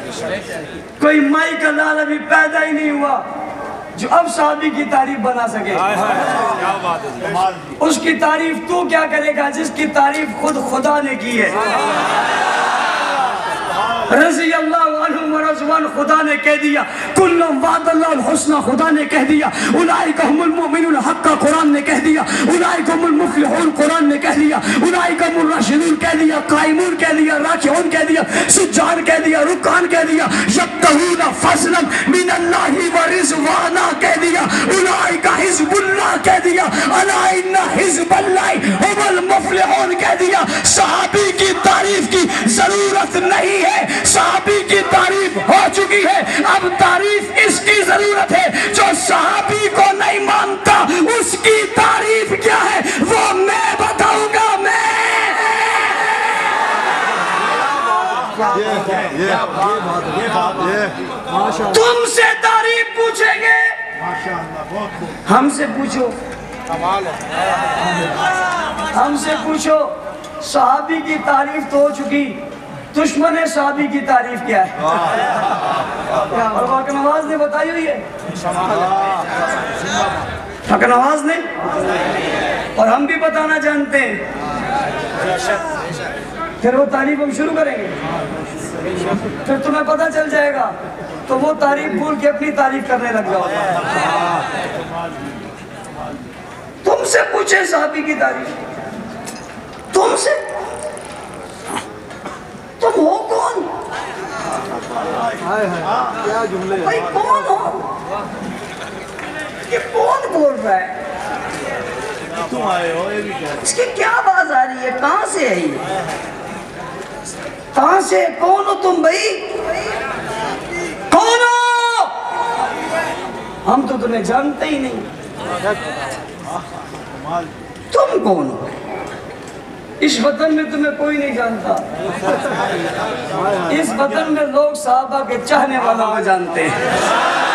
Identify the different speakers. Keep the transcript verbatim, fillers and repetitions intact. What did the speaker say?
Speaker 1: کوئی مائی کا لال ابھی پیدا ہی نہیں ہوا جو اب صحابی کی تعریف بنا سکے. اس کی تعریف تو کیا کرے گا جس کی تعریف خود خدا نے کی ہے. رضی اللہ عنہ ورضوان خدا نے کہہ دیا. کلم وعد اللہ الحسنہ خدا نے کہہ دیا. اولئک هم المؤمنون حقا قرآن نے کہہ دیا. اولئک هم المفلحون قرآن نے کہہ دیا. اولئک هم الراشدون کہہ دیا. قائمون کہہ دیا. راکعون کہہ دیا. سجان کہہ دیا. رکعان کہہ دیا. یبتغون فضلا من اللہ ورضوانا کہہ دیا. اولئک حزب اللہ کہہ دیا. الا ان حزب اللہ هم المفلحون کہہ دیا. صحابی کی تعریف کی ضرورت نہیں ہے. صحابی کی تعریف ہو چکی ہے. اب تعریف اس کی ضرورت ہے. جو صحابی کو نہیں مانتا اس کی تعریف کیا ہے وہ میں بتاؤں گا. میں تم سے تعریف پوچھیں گے. ہم سے پوچھو. ہم سے پوچھو. صحابی کی تعریف تو ہو چکی. دشمن صحابی کی تعریف کیا ہے؟ اور حق نواز نے بتائی ہوئی ہے. حق نواز نے اور ہم بھی بتانا جانتے ہیں. پھر وہ تعریف ہم شروع کریں گے. پھر تمہیں پتہ چل جائے گا تو وہ تعریف بھول کے اپنی تعریف کرنے لگ جاؤ. تم سے پوچھے صحابی کی تعریف. تم سے تم ہو کون؟ بھائی کون ہو؟ یہ کون بول رہا ہے؟ اس کی کیا آواز آ رہی ہے؟ کہاں سے ہے یہ؟ کہاں سے؟ کون ہو تم بھائی؟ کون ہو؟ ہم تو تمہیں جانتے ہی نہیں. تم کون ہو؟ اس وطن میں تمہیں کوئی نہیں جانتا. اس وطن میں لوگ صحابہ کے چاہنے والوں کو جانتے ہیں.